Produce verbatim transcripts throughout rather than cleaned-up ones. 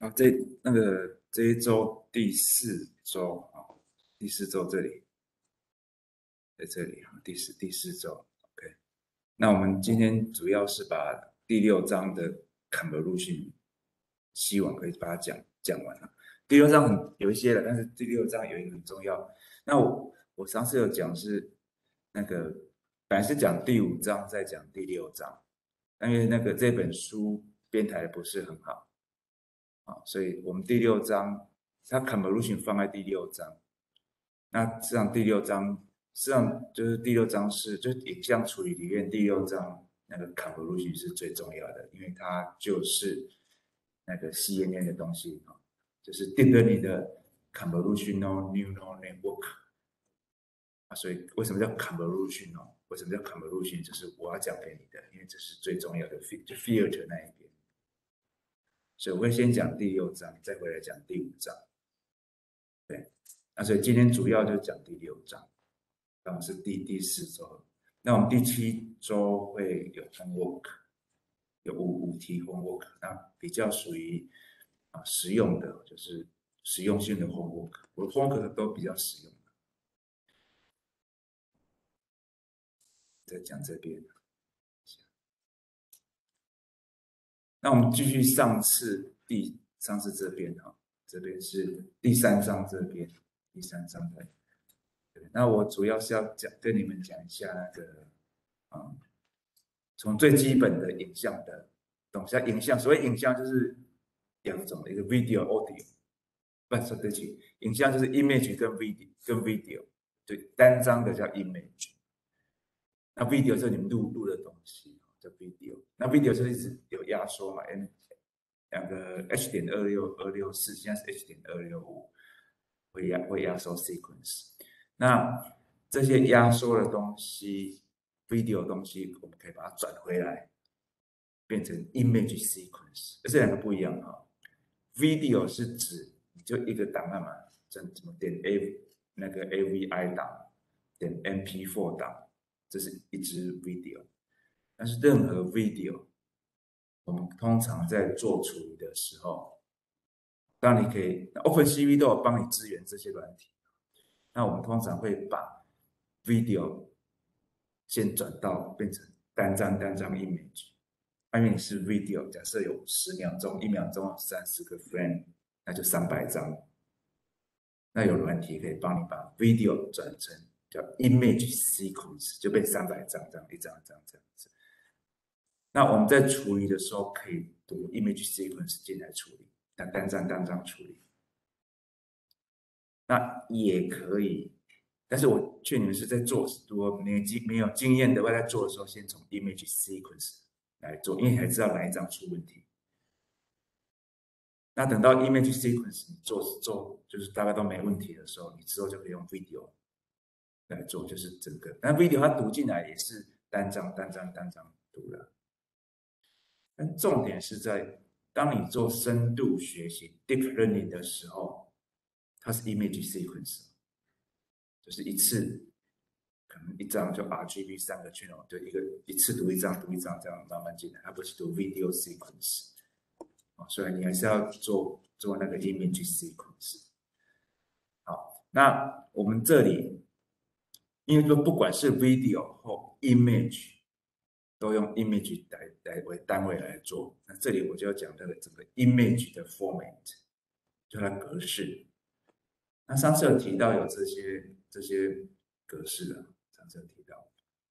啊，这那个这一周第四周啊，第四周这里，在这里啊，第四第四周 ，OK。那我们今天主要是把第六章的 convolution，希望可以把它讲讲完了。第六章很有一些了，但是第六章有一个很重要。那我我上次有讲是那个本来是讲第五章，再讲第六章，因为那个这本书编排的不是很好。啊，所以我们第六章，它 convolution 放在第六章。那实际上第六章，实际上就是第六章是就是影像处理里面第六章那个 convolution 是最重要的，因为它就是那个 C N N 的东西啊，就是 deep learning 的 convolutional neural network 啊。所以为什么叫 convolution 哦？为什么叫 convolution？就是我要讲给你的，因为这是最重要的 就 filter 那一边。所以我会先讲第六章，再回来讲第五章。对，那所以今天主要就讲第六章，那我们是第第四周。那我们第七周会有 homework， 有五五题 homework， 那比较属于啊实用的，就是实用性的 homework。我的 homework 都比较实用。再讲这边。那我们继续上次第上次这边哈，这边是第三章这边，第三章的。那我主要是要讲跟你们讲一下那个，嗯，从最基本的影像的东西。影像，所谓影像就是两种，一个 video audio， 不是对不起，影像就是 image 跟 video 跟 video， 对，单张的叫 image， 那 video 是你们录录的东西叫 video， 那 video 就是一直有压缩嘛，两个 H 点二六二六四，现在是 H 点二六五，会压会压缩 sequence。那这些压缩的东西 ，video 的东西，我们可以把它转回来，变成 image sequence。这两个不一样啊。video 是指你就一个档案嘛，怎么点 A 那个 A V I 档，点 M P 四 档，这是一支 video。但是任何 video， 我们通常在做处理的时候，当然你可以 ，OpenCV 都有帮你支援这些软体。那我们通常会把 video 先转到变成单张单张 image， 因为你是 video， 假设有十秒钟、一秒钟三十个 frame， 那就三百张。那有软体可以帮你把 video 转成叫 image sequence， 就变三百张，这样一张一张这样子。那我们在处理的时候可以读 image sequence 进来处理，单单张单张处理。那也可以，但是我劝你们是在做，如果没有经没有经验的话，在做的时候先从 image sequence 来做，因为你才知道哪一张出问题。那等到 image sequence 你做做就是大概都没问题的时候，你之后就可以用 video 来做，就是整个。那 video 它读进来也是单张单张单张读的。但重点是在当你做深度学习 deep learning 的时候，它是 image sequence， 就是一次可能一张就 R G B 三个 channel， 就一个一次读一张读一张这样慢慢进来，它不是读 video sequence， 所以你还是要做做那个 image sequence。好，那我们这里因为说不管是 video 或 image，都用 image 来来为单位来做，那这里我就要讲这个整个 image 的 format， 就它格式。那上次有提到有这些这些格式啊，上次有提到。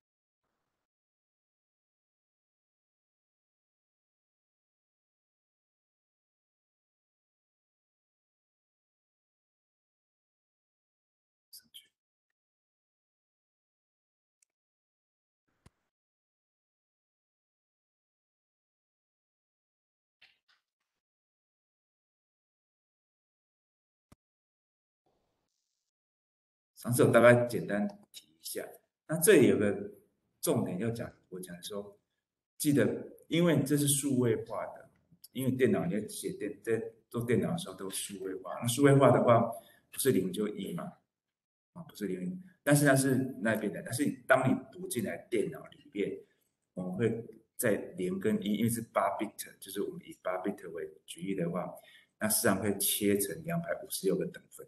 上次我大概简单提一下，那这里有个重点要讲，我讲说，记得因为这是数位化的，因为电脑你在写电在做电脑的时候都数位化，那数位化的话不是零就一嘛，啊不是零，但是它是那边的，但是当你读进来电脑里面，我们会在零跟一，因为是八 bit， 就是我们以八 bit 为举例的话， 那市场会切成两百五十六个等分。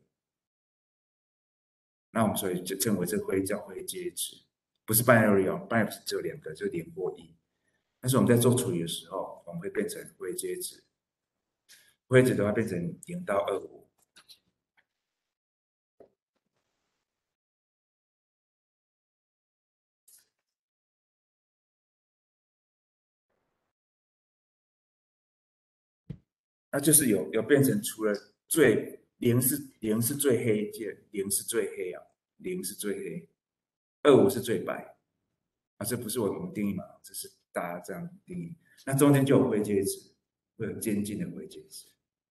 那我们所以就称为这灰叫灰阶值，不是 binary 哦 ，binary 只有两个，就零或一。但是我们在做处理的时候，我们会变成灰阶值，灰值的话变成零到二五。那就是有有变成除了最零是零是最黑阶，零是最黑啊，零是最黑，二五是最白啊，这不是我们定义嘛，这是大家这样定义。那中间就有灰阶值，会有渐进的灰阶值。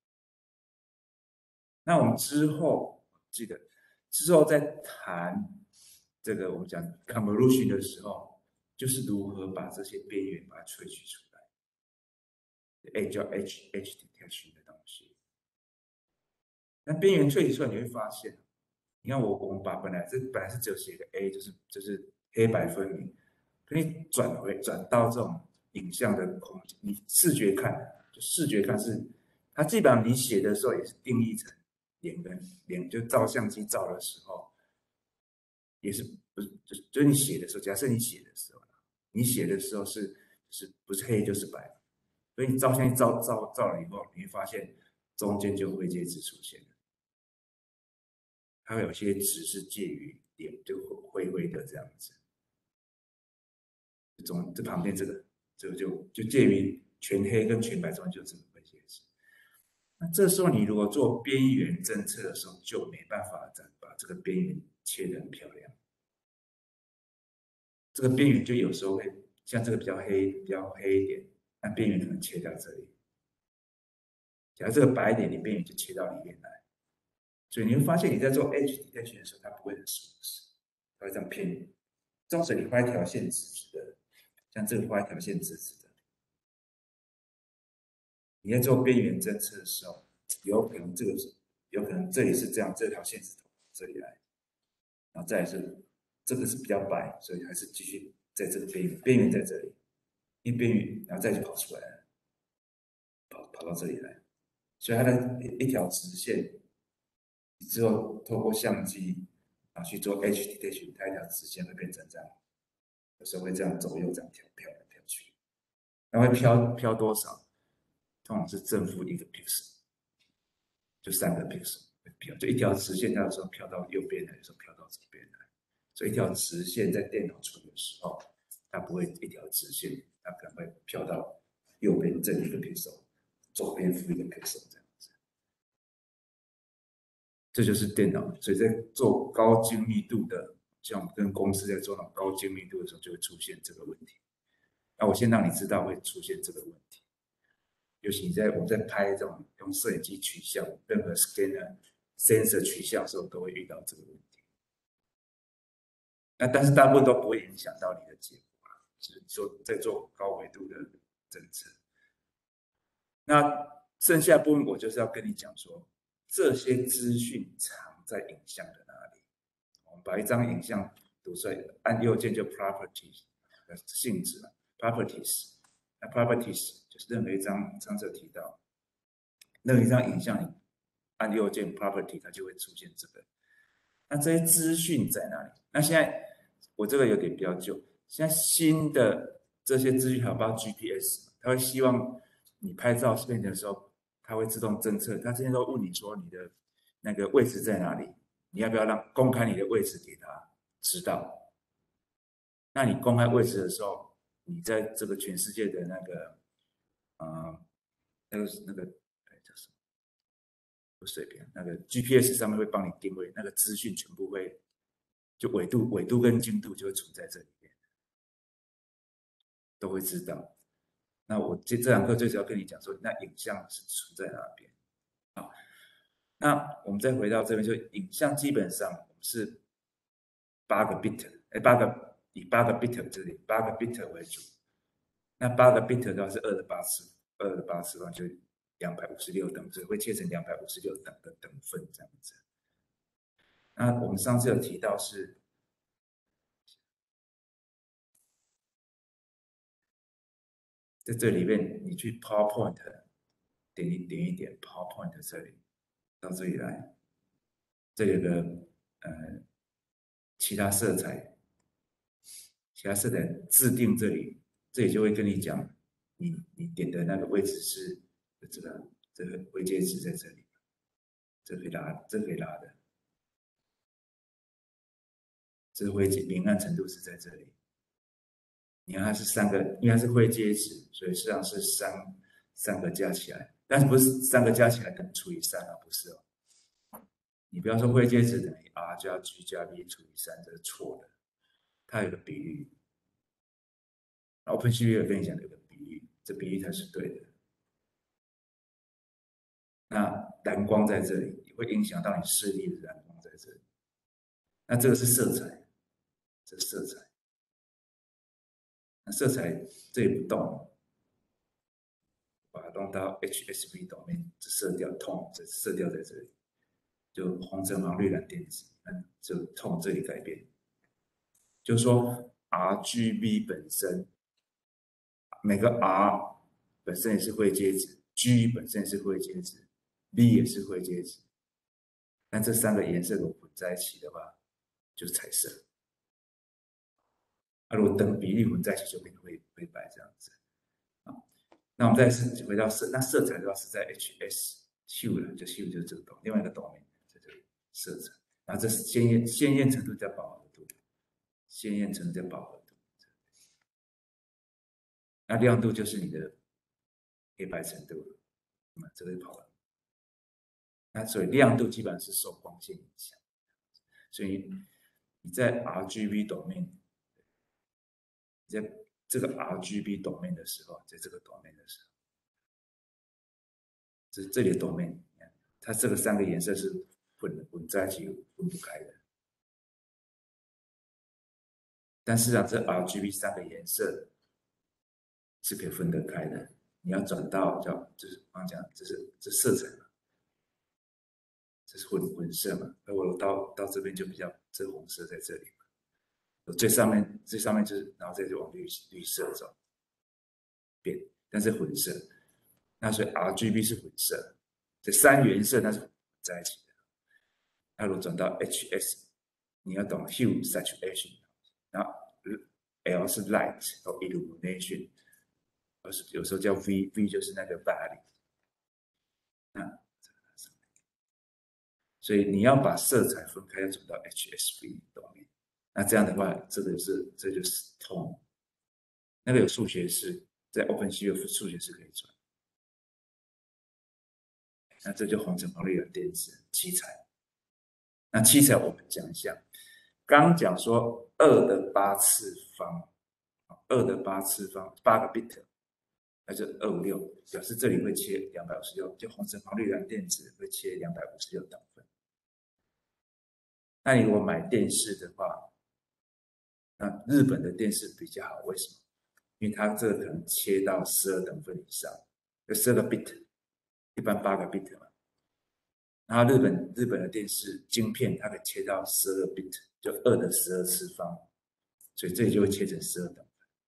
那我们之后记得之后在谈这个我们讲 convolution 的时候，就是如何把这些边缘把它萃取出来。A 叫 H H detection 的东西。那边缘萃取出来，你会发现，你看我我们把本来这本来是只有写个 A，就是就是黑白分明，可你转回转到这种影像的空间，你视觉看，就视觉看是，它基本上你写的时候也是定义成脸跟脸，就照相机照的时候，也是不是就就是你写的时候，假设你写的时候，你写的时候是是不是黑就是白，所以你照相机照照照了以后，你会发现中间就灰阶值出现了。它会有些值是介于点就灰灰的这样子，中这旁边这个这个就就介于全黑跟全白中间就这个灰阶值。那这时候你如果做边缘侦测的时候，就没办法再把这个边缘切得很漂亮。这个边缘就有时候会像这个比较黑，比较黑一点，那边缘可能切到这里。假如这个白一点，你边缘就切到里面来。所以你会发现你在做 edge detection 的时候，它不会很舒适，它会这样偏。纵使你画一条线直直的，像这个画一条线直直的，你在做边缘侦测的时候，有可能这个是，有可能这里是这样，这条线是从这里来，然后再来是这个是比较白，所以还是继续在这个边缘，边缘在这里，一边缘，然后再就跑出来了，跑跑到这里来，所以它的一条直线，之后透过相机啊去做 edge detection，它一条直线会变成这样。有时候会这样左右这样飘飘来飘去，那会飘飘多少？通常是正负一个 pixel，就三个 pixel 会飘，就一条直线，它有时候飘到右边来，有时候飘到左边来。所以一条直线在电脑处理的时候，它不会一条直线，它可能会飘到右边正一个 pixel，左边负一个 pixel 这样子。这就是电脑，所以在做高精密度的，像我们跟公司在做那种高精密度的时候，就会出现这个问题。那我先让你知道会出现这个问题，尤其你在我们在拍这种用摄影机取像，任何 scanner sensor 取像的时候，都会遇到这个问题。那但是大部分都不会影响到你的结果啊，只是说在做高维度的侦测。那剩下部分我就是要跟你讲说，这些资讯藏在影像的哪里？我们把一张影像读出来，按右键就 properties 的性质 properties， 那 properties 就是任何一张，上次有提到，任何一张影像，你按右键 property， 它就会出现这个。那这些资讯在哪里？那现在我这个有点比较旧，现在新的这些资讯还有包括 G P S， 它会希望你拍照视频的时候，它会自动侦测。它之前都问你说你的那个位置在哪里，你要不要让公开你的位置给他知道？那你公开位置的时候，你在这个全世界的那个，呃，那个那个叫什么？不水平，那个 G P S 上面会帮你定位，那个资讯全部会，就纬度、纬度跟经度就会存在这里面，都会知道。那我这这堂课最主要跟你讲说，那影像是存在哪边？好，那我们再回到这边，就影像基本上我们是八个 bit， 哎，八个以八个 bit 这里八个 bit 为主。那八个 bit 的话是二的八次，二的八次的话就两百五十六等，所以会切成两百五十六等的等份这样子。那我们上次有提到是，在这里面你去 PowerPoint 点点一点一点 PowerPoint 这里到这里来，这里有个呃其他色彩，其他色彩自定这里，这里就会跟你讲，你你点的那个位置是这个这个灰阶值在这里，这可以拉，这可以拉的，这个灰阶明暗程度是在这里。你看它是三个，因为它是灰阶值，所以实际上是三三个加起来，但是不是三个加起来等于除以三啊？不是哦。你不要说灰阶值等于 R 加 G 加 B 除以三，这是错的。它有个比率 ，OpenCV 有跟你讲有个比率，这比率才是对的。那蓝光在这里会影响到你视力的蓝光在这里。那这个是色彩，这是色彩。那色彩这里不动，把它弄到 H S V 里面，这色调痛，这色调在这里，就红橙黄绿蓝靛紫，那就痛这里改变。就是说 R G B 本身，每个 R 本身也是灰阶值 ，G 本身也是灰阶值 ，B 也是灰阶值。那这三个颜色如果混在一起的话，就是彩色。那、啊、如果等比例混在一起，就变成灰灰白这样子。啊，那我们再次回到色，那色彩的话是在 H S hue 了，就 hue 就是这个 domain，另外一个 domain 在这里色彩。然后这是鲜艳鲜艳程度叫饱和度，鲜艳程度叫饱和度。那亮度就是你的黑白程度，那么这个跑了。那所以亮度基本上是受光线影响，所以你在 R G B domain， 你在这个 R G B domain 的时候，在这个 domain 的时候，这这里的 domain， 它这个三个颜色是混混在一起分不开的。但是啊，这 R G B 三个颜色是可以分得开的。你要转到叫就是刚刚讲，这是这色彩嘛，这是混混色嘛。而我到到这边就比较这红色在这里嘛，最上面最上面就是，然后再就往绿绿色走变，但是混色。那所以 R G B 是混色，这三原色那是混在一起的。那如果转到 H S， 你要懂 hue saturation， 然后 L 是 light 或 illumination， 有时有时候叫 V，V 就是那个 valley。那所以你要把色彩分开，要转到 H S V 懂吗？那这样的话，这个是这就是 tone， 那个有数学式，在 OpenCV 有数学式可以转。那这就红橙黄绿蓝靛紫七彩。那七彩我们讲一下，刚讲说二的八次方，二的八次方八个 bit， 那就二五六，表示这里会切两百五十六，就红橙黄绿蓝靛紫会切两百五十六等份。那你如果买电视的话，那日本的电视比较好，为什么？因为它这个可能切到十二等份以上，有十二个 bit， 一般八个 bit 嘛。然后日本日本的电视晶片，它可以切到十二 bit， 就二的十二次方，所以这里就会切成十二等份。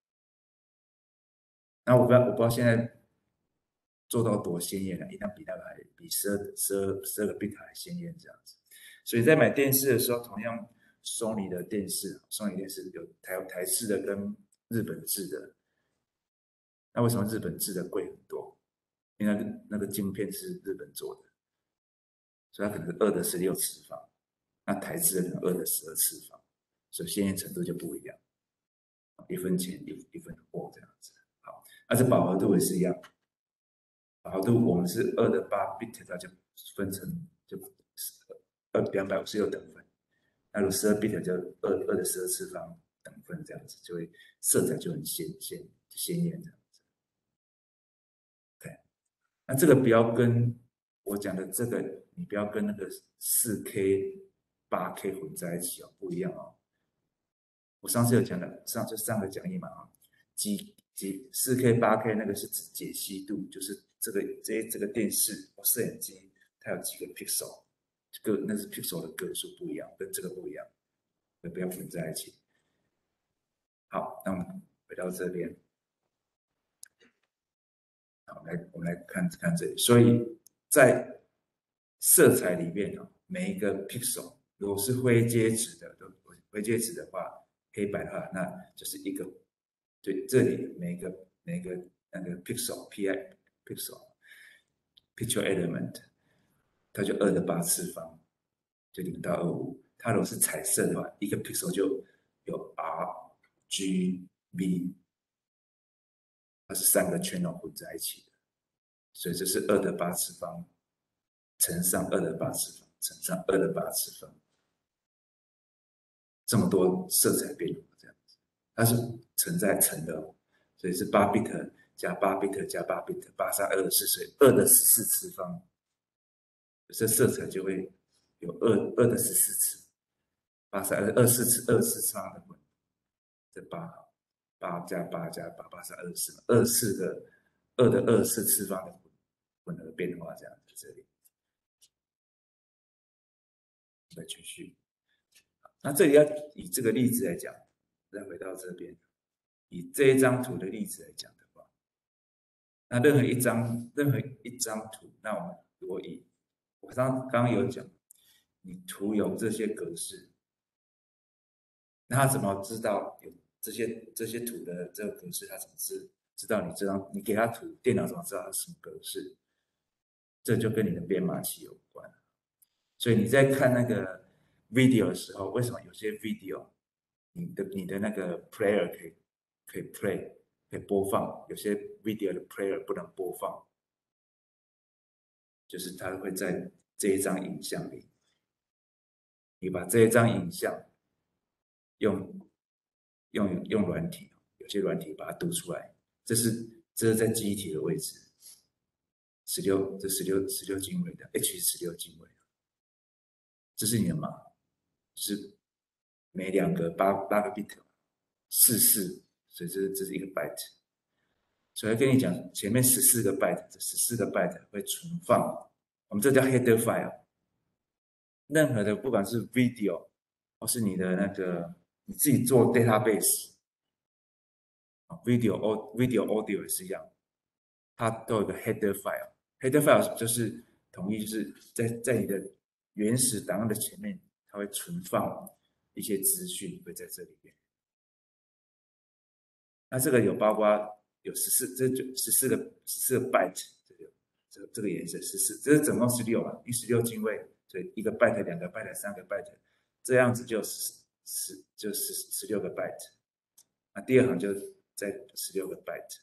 那我不知道我不知道现在做到多鲜艳了，一定比那个还比十二十二十二个 bit 还鲜艳这样子。所以在买电视的时候，同样Sony的电视，Sony电视有台台式的跟日本制的。那为什么日本制的贵很多？因为那个那个晶片是日本做的，所以它可能是二的十六次方，那台制的可能二的十二次方，所以鲜艳程度就不一样，一分钱一一分货这样子。好，而且饱和度也是一样，饱和度我们是二的八 bit， 它就分成就二两百五十六等份，那如果十二 bit 就二二的十二次方等份这样子，就会色彩就很鲜鲜鲜艳这样子。对，那这个不要跟我讲的这个，你不要跟那个四 K、八 K 混在一起哦，不一样哦。我上次有讲的，上就上个讲义嘛啊，几几四 K、八 K 那个是指解析度，就是这个这这个电视或摄影机它有几个 pixel， 个那是 pixel 的个数不一样，跟这个不一样，不要混在一起。好，那我们回到这边。 好，来我们来看看这里，所以在色彩里面哦，每一个 pixel 如果是灰阶值的，都灰阶值的话，黑白的话，那就是一个，对，这里每一个每一个那个 pixel pi pixel picture element， 它就二的八次方，就零到二五。它如果是彩色的话，一个 pixel 就有 R G B， 它是三个 channel 混在一起的，所以这是二的八次方乘上二的八次方乘上二的八次方，这么多色彩变化这样子，它是乘在乘的哦，所以是八 bit 加八 bit 加八 bit， 八三二十四，所以二的十四次方，这色彩就会有二二的十四次，八三二二四次二次方的混，这八八加八加八，八三二十四，二四的二的二四次方的混混合变化这样子，这里再继续。那这里要以这个例子来讲，再回到这边，以这一张图的例子来讲的话，那任何一张任何一张图，那我们如果以我刚刚有讲，你图有这些格式，那他怎么知道有这些这些图的这个格式？他怎么知知道你这张你给他图，电脑怎么知道它是什么格式？这就跟你的编码器有关。所以你在看那个 video 的时候，为什么有些 video 你的你的那个 player 可以可以 play 可以播放，有些 video 的 player 不能播放，就是它会在这一张影像里，你把这一张影像用用用软体，有些软体把它读出来，这是这是在记忆体的位置，十六这十六十六进位的 H 十六进位。这是你的码，是每两个八八个 bit， 四四，所以这这是一个 byte。所以跟你讲，前面十四个 byte， 这十四个 byte 会存放，我们这叫 header file。任何的不管是 video， 或是你的那个你自己做 database，video video audio 也是一样，它都有个 header file。header file 就是统一就是在在你的原始档案的前面，它会存放一些资讯，会在这里面。那这个有包括有十四，这就十四个十四个 byte， 这个这这个颜色十四，这是总共十六嘛，因为十六进位，所以一个 byte、两个 byte、三个 byte， 这样子就十十就十十六个 byte。那第二行就在十六个 byte。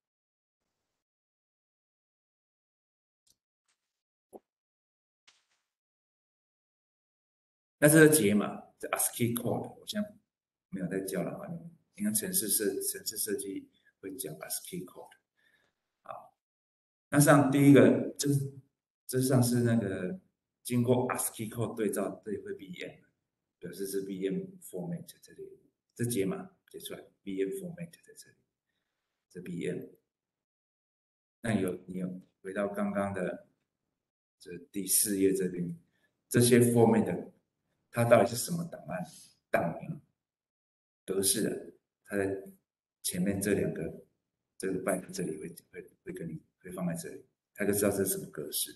那这个解码，这 A S C I I code， 我现在没有在教了啊。你看程式设程式设计会讲 A S C I I code。好，那上第一个，这这上是那个经过 A S C I I code 对照，这里会 V M， 表示是 V M format 这里，这解码解出来 V M format 在这里，这 V M。那有你有回到刚刚的这第四页这边，这些 format 它到底是什么档案档名格式的？它在前面这两个这个 byte 这里会会会跟你会放在这里，它就知道这是什么格式。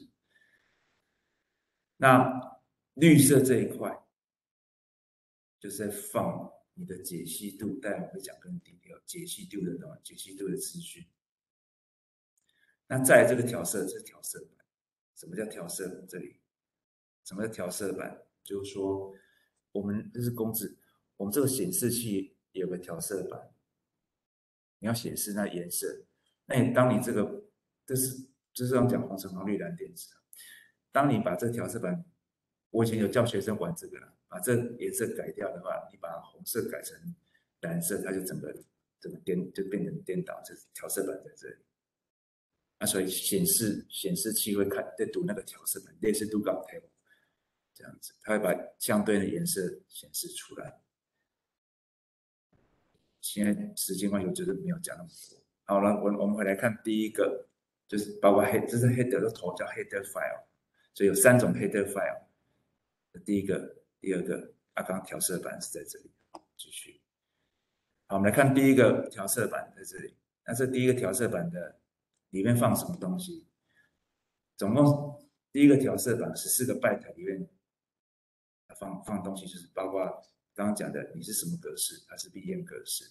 那绿色这一块就是在放你的解析度，待会会讲更低调解析度的东西，解析度的资讯。那再来这个调色，这是调色板。什么叫调色？这里什么叫调色板？就是说，我们这是公制，我们这个显示器有个调色板，你要显示那颜色。那你当你这个，这是这是要讲红橙黄绿蓝靛紫。当你把这调色板，我以前有教学生玩这个了，把这颜色改掉的话，你把红色改成蓝色，它就整个整个颠就变成颠倒，这调色板在这里。那所以显示显示器会看在读那个调色板，类似读稿 table 这样子，它会把相对的颜色显示出来。现在时间关系，我觉得没有讲那么多。好了，我我们回来看第一个，就是包括 head， 这是 header 的头叫 header file， 所以有三种 header file。第一个、第二个，啊，刚刚调色板是在这里。继续，好，我们来看第一个调色板在这里。那这第一个调色板的里面放什么东西。总共第一个调色板十四个 byte 里面放放东西，就是包括刚刚讲的你是什么格式，它是 B M 格式。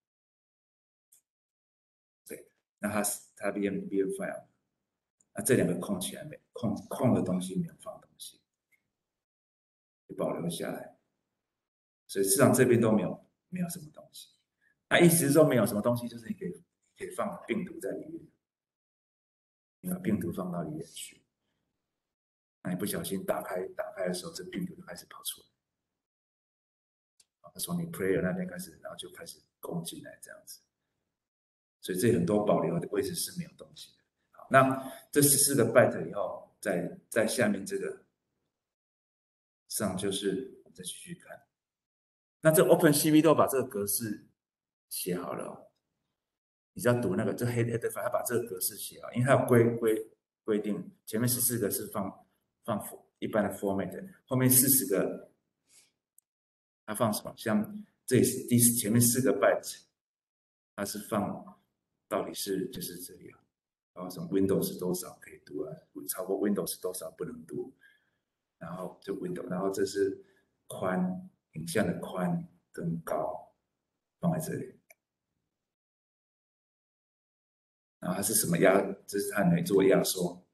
对，那它是它 B M B M file， 那这两个空起来没空空的东西没有放东西，就保留下来。所以市场这边都没有没有什么东西。那意思是说没有什么东西，就是你可以可以放病毒在里面，你把病毒放到里面去，那你不小心打开打开的时候，这病毒就开始跑出来，从你 player 那边开始，然后就开始攻进来这样子。所以这很多保留的位置是没有东西的。好，那这十四个 byte 以后，在在下面这个上就是我们再继续看。那这 OpenCV 都把这个格式写好了、哦，你只要读那个这 header file，它把这个格式写好，因为它有规规规定，前面十四个是放放一般的 format， 后面四十个它放什么？像这里是第前面四个 byte， 它是放到底是就是这里啊，然后什么 Windows 多少可以读啊，超过 Windows 多少不能读，然后就 Windows， 然后这是宽影像的宽跟高放在这里。然后它是什么压？这是它能做压缩。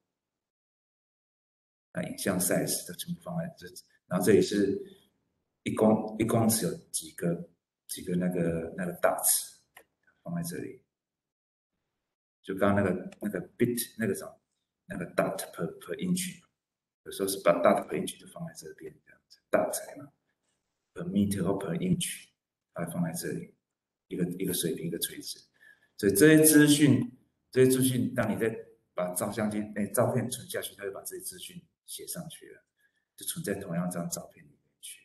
那影像 size 的全部放在这，然后这里是一公一公尺有几个几个那个那个 dots 放在这里，就刚刚那个那个 bit 那个什么那个 dot per per inch， 有时候是把 dot per inch 就放在这边这样子 dot 嘛 per meter 或 per inch， 把它放在这里，一个一个水平一个垂直，所以这些资讯这些资讯，当你在把照相机那照片存下去，它会把这些资讯写上去了，就存在同样这张照片里面去。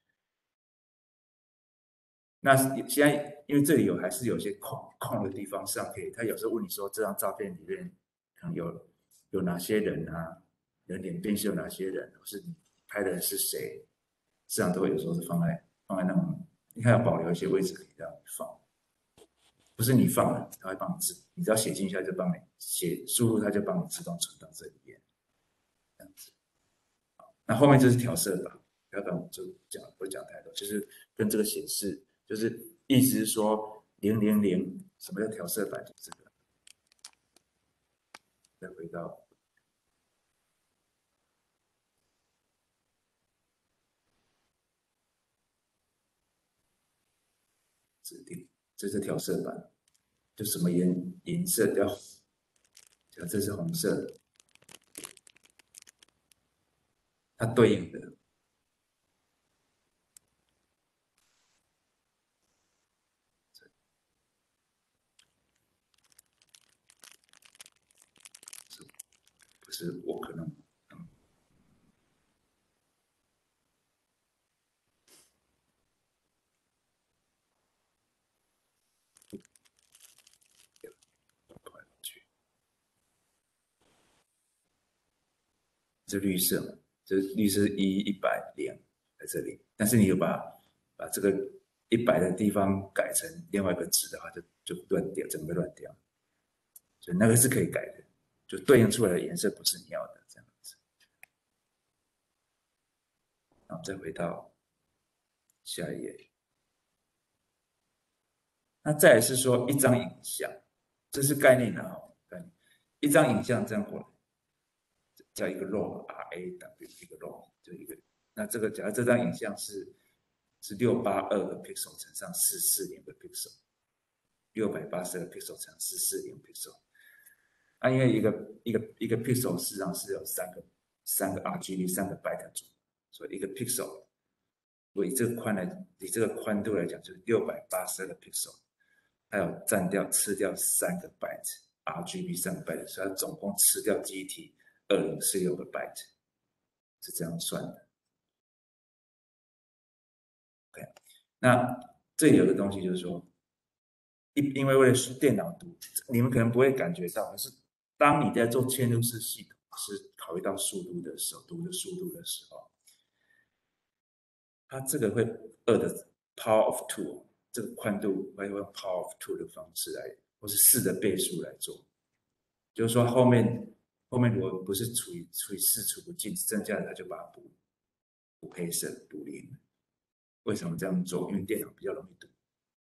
那现在因为这里有还是有些空空的地方上可以，他有时候问你说这张照片里面可能有有哪些人啊，人脸辨识有哪些人，或是你拍的人是谁，这样都会有时候是放在放在那种，你看要保留一些位置可以让你放。不是你放了，它会帮你自，你只要写进去，它就帮你写输入，它就帮你自动存到这里面，这样子。那后面就是调色板，调色板我就讲不讲太多，就是跟这个显示，就是意思是说零零零，什么叫调色板？就这个。再回到指定，这是调色板，就什么颜颜色要，假这是红色的，它对应的不是我可能嗯这绿色，这绿色一一百零在这里，但是你有把把这个一百的地方改成另外一个值的话，就就乱掉，整个乱掉，所以那个是可以改的，就对应出来的颜色不是你要的这样子。然后再回到下一页，那再来是说一张影像，这是概念的哈，概念，一张影像这样过来。叫一个 raw，R A W 一个 raw， 就一个。那这个假如这张影像是是六百八十二个 pixel 乘上四百四十个 pixel， 六百八十二 pixel 乘四百四十 pixel。那因为一个一个一个 pixel 实际上是有三个三个 R G B 三个 byte 组，所以一个 pixel， 如果以这个宽来以这个宽度来讲，就是六百八十二个 pixel， 它有占掉吃掉三个 byte R G B 三个 byte， 所以它总共吃掉记忆体二零四六个 byte， 是这样算的。OK， 那这里有个东西就是说，因因为为了电脑读，你们可能不会感觉到，可是当你在做嵌入式系统是考虑到速度的时候，读的速度的时候，它这个会二的 power of two， 这个宽度会用 power of two 的方式来，或是四的倍数来做。 就是说后面后面如果不是处于处于四除不尽，剩下的他就把它补补黑色补零。为什么这样做？因为电脑比较容易读，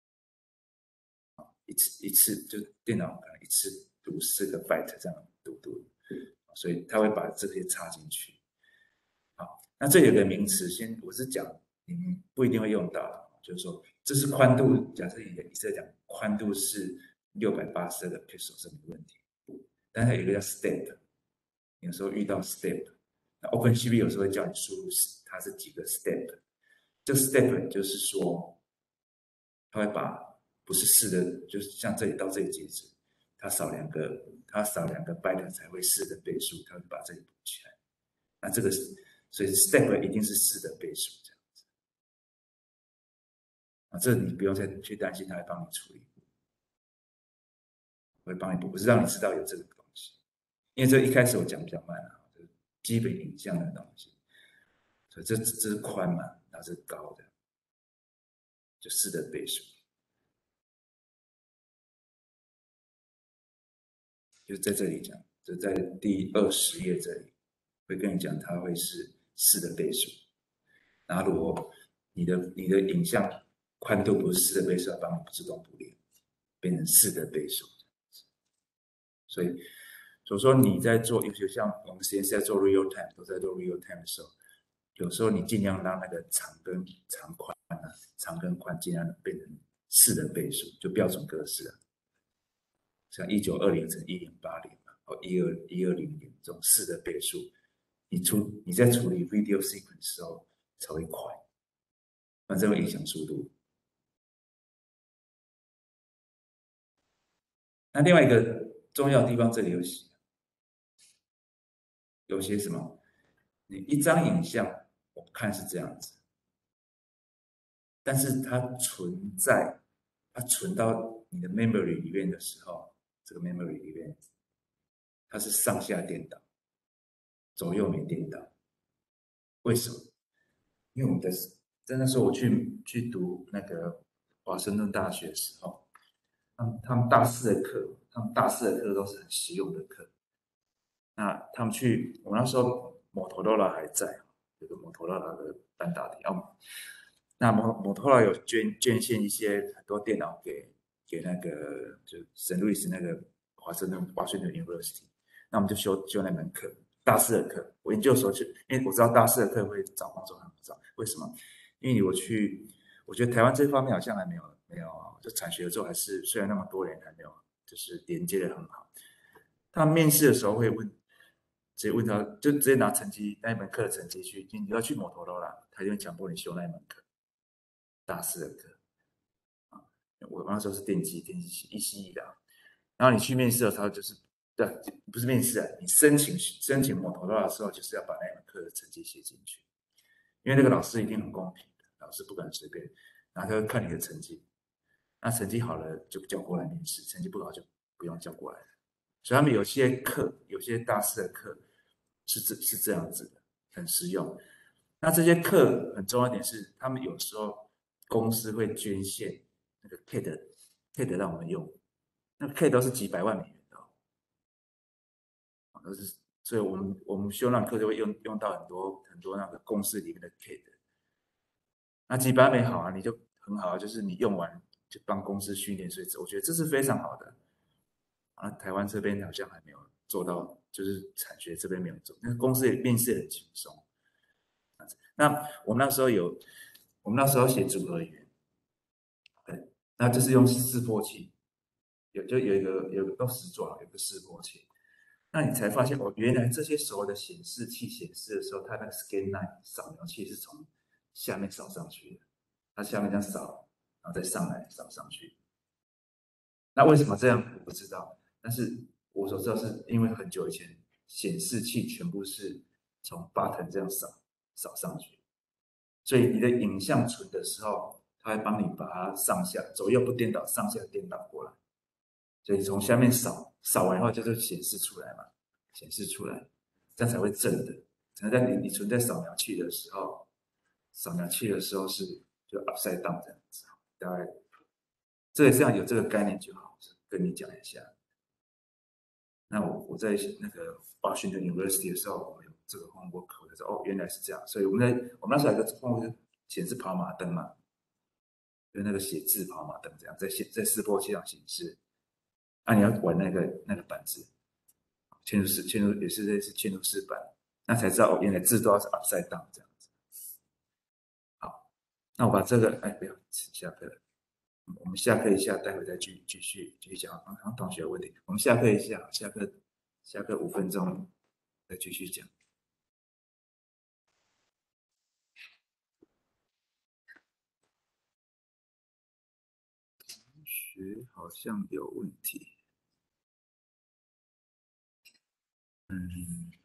一次一次就电脑可能一次读四个 byte 这样读读，所以他会把这些插进去。好，那这有个名词，先我是讲你们不一定会用到，就是说这是宽度，假设以以色列讲宽度是六百八十二个 pixel 是没问题，但是有一个叫 step， 有时候遇到 step， 那 OpenCV 有时候会叫你输入它是几个 step， 这 step 就是说它会把不是四的，就是像这里到这里截止，它少两个，它少两个 byte 才会四的倍数，它会把这里补起来。那这个是，所以 step 一定是四的倍数这样子。啊，这你不用再去担心，它会帮你处理，会帮你补，不是让你知道有这个东西。因为这一开始我讲比较慢啊，就是基本影像的东西，所以这这是宽嘛，它是高的，就四的倍数。就在这里讲，就在第二十页这里会跟你讲，它会是四的倍数。然后如果你的你的影像宽度不是四的倍数，它帮你自动补零，变成四的倍数。所以，所以说你在做，尤其像我们实验室在做 real time， 都在做 real time 的时候，有时候你尽量让那个长跟长宽啊，长跟宽尽量变成四的倍数，就标准格式啊。像一九二零乘一零八零嘛，或一二一二零零这种四的倍数，你处你在处理 video sequence 的时候才会快，那这会影响速度。那另外一个重要的地方，这里有写，有些什么？你一张影像，我看是这样子，但是它存在，它存到你的 memory 里面的时候，这个 memory 里面，它是上下颠倒，左右没颠倒。为什么？因为我们的在那时候我去去读那个华盛顿大学的时候，他们他们大四的课，他们大四的课都是很实用的课。那他们去，我那时候摩托罗拉还在，有个摩托罗拉的半导体哦。那摩摩托罗拉有捐捐献一些很多电脑给给那个就圣路易斯那个华盛顿华盛顿 University，那我们就修修那门课，大四的课。我研究所去，因为我知道大四的课会找工作很早，为什么？因为我去，我觉得台湾这方面好像还没有没有，就产学合作还是虽然那么多年还没有，就是连接的很好。他面试的时候会问，直接问他，就直接拿成绩那一门课的成绩去，你要去摩托罗拉，他就会强迫你修那一门课，大四的课啊。我那时候是电机，电机系一系一的，然后你去面试的时候就是，对，不是面试啊，你申请申请摩托罗拉的时候，就是要把那门课的成绩写进去，因为那个老师一定很公平的，老师不敢随便，然后他会看你的成绩，那成绩好了就叫过来面试，成绩不好就不用叫过来了。所以他们有些课，有些大四的课是这是这样子的，很实用。那这些课很重要一点是，他们有时候公司会捐献那个 K 的 K 的让我们用，那 K 都是几百万美元的，都是，所以我们我们修那课就会用用到很多很多那个公司里面的 K 的。那几百美好啊，你就很好啊，就是你用完就帮公司训练，所以我觉得这是非常好的。啊，台湾这边好像还没有做到，就是产学这边没有做，那公司也面试很轻松。那我们那时候有，我们那时候写组合语言，对，那就是用示波器，有就有一个有个都石抓，有个示波器，那你才发现哦，原来这些所有的显示器显示的时候，它那个 scan line 扫描器是从下面扫上去的，它下面这样扫，然后再上来扫上去。那为什么这样我不知道，但是我所知道是因为很久以前显示器全部是从 button 这样扫扫上去，所以你的影像存的时候，它会帮你把它上下左右不颠倒，上下颠倒过来，所以从下面扫扫完后就是显示出来嘛，显示出来，这样才会正的。才能在你你存在扫描器的时候，扫描器的时候是就 upside down 这样子，大概这个这样有这个概念就好，跟你讲一下。 那我我在那个 Washington University 的时候，我们有这个 homework，我就说哦，原来是这样。所以我们在我们那时候有个 homework 显示跑马灯嘛，就那个写字跑马灯这样，在写在示波器上显示。啊，你要玩那个那个板子，嵌入式嵌入也是类似嵌入式板，那才知道哦，原来字都要是 upside down 这样子。好，那我把这个哎不要下课了，我们下课一下，待会再继继续继续讲。好像同学有问题，我们下课一下，下课下课五分钟再继续讲。学好像有问题，嗯，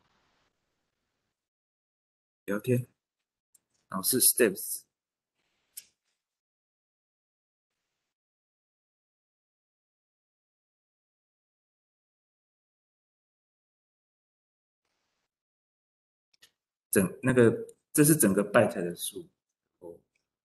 聊天，然后是 steps，整那个这是整个 byte 的数。哦，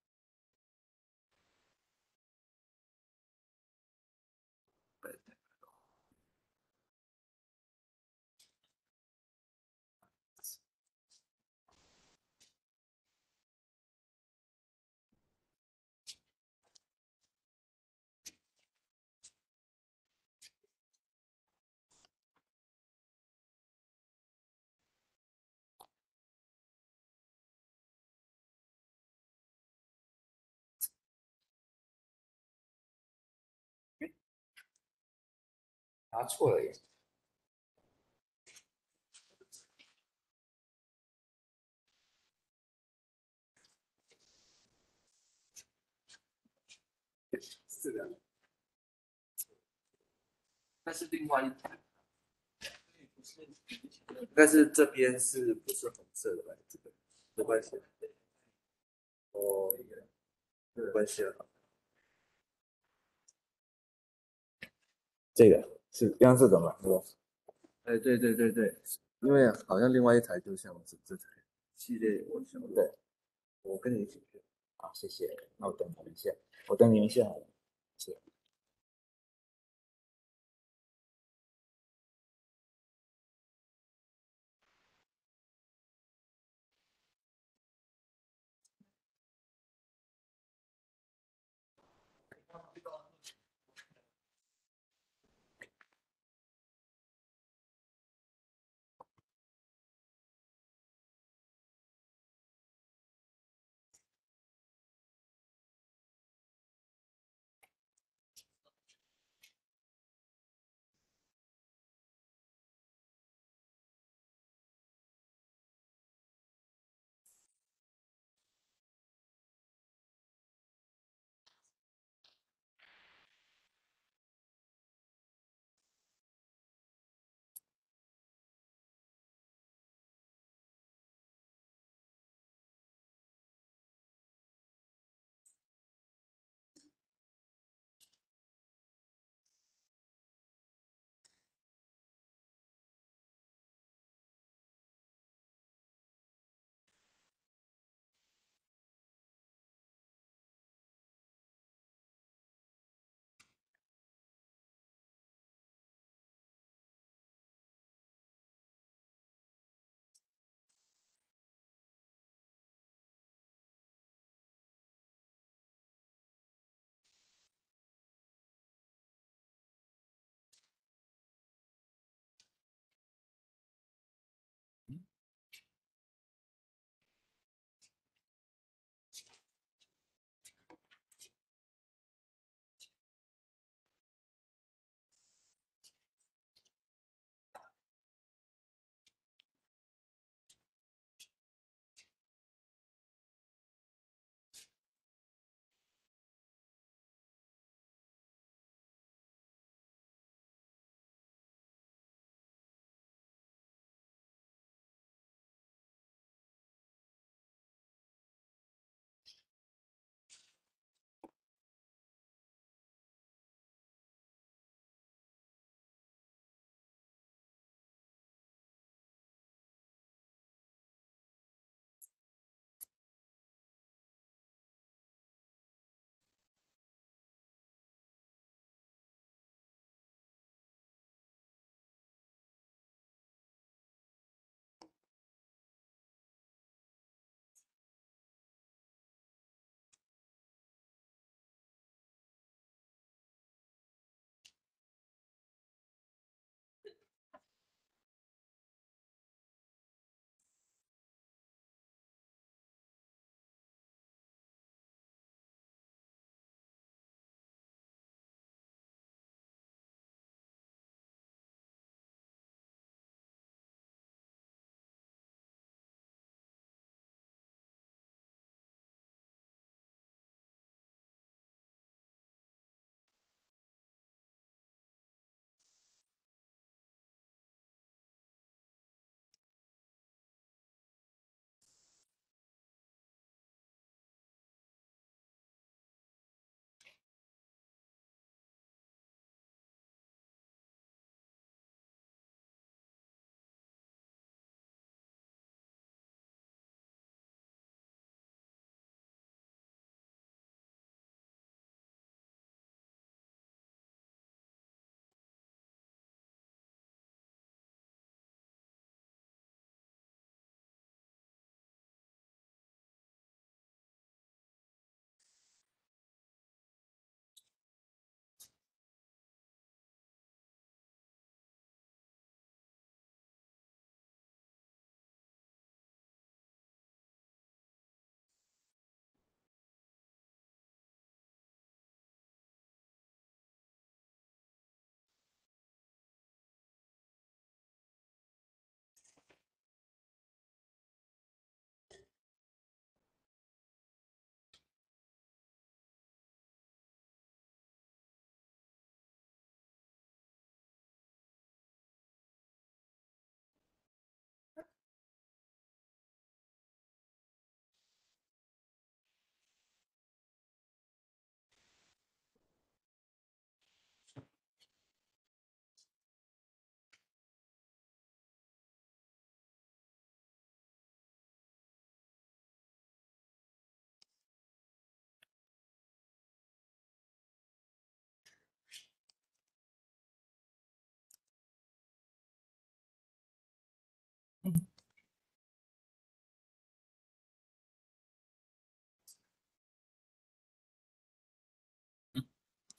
答错了耶。是的，但是另外一台，但是这边是不是红色的吧？这个没关系。哦，没关系啊。这个是央视的嘛？对吧？哎，对对对对，因为好像另外一台就像这这台系列，我想对，我跟你一起去。好，谢谢。那我等你们一下，我等你们一下好了。是。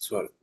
错了。